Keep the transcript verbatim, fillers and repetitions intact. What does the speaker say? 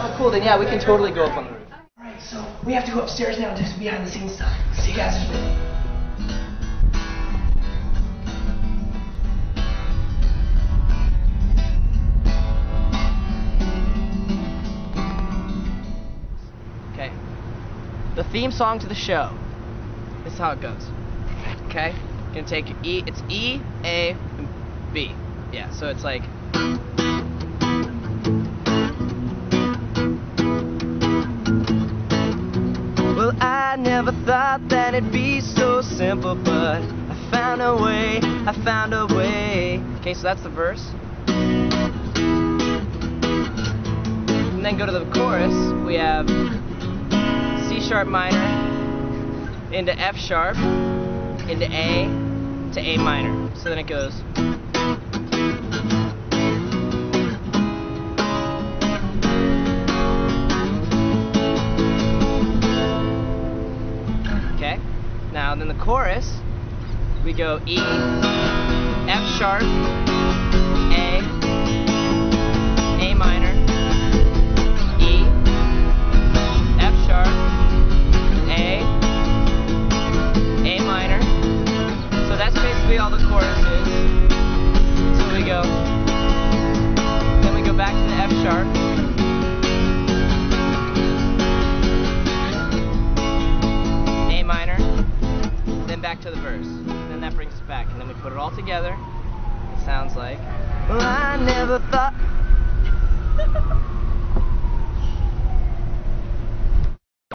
Oh, cool. Then yeah, we can totally go up on the roof. Alright, so we have to go upstairs now and do some behind the scenes stuff. See you guys in a bit. Okay. The theme song to the show. This is how it goes. Okay? Gonna take E. It's E, A, and B. Yeah, so it's like. Well, I never thought that it'd be so simple, but I found a way, I found a way. Okay, so that's the verse. And then go to the chorus, we have C sharp minor, into F sharp, into A, to A minor. So then it goes. Now, then the chorus, we go E, F sharp, A, A minor, E, F sharp, A, A minor. So that's basically all the chorus is. So we go, then we go back to the F sharp. Back to the verse, and then that brings us back, and then we put it all together. It sounds like, well, I never thought